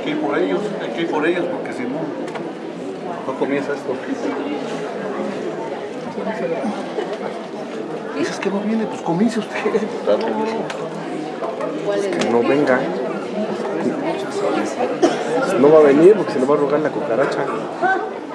que ir por ellos, hay que ir por ellos porque si no, no comienza esto. Dices que no viene, pues comience usted, diputado. Que no venga. No va a venir porque se le va a rogar la cucaracha.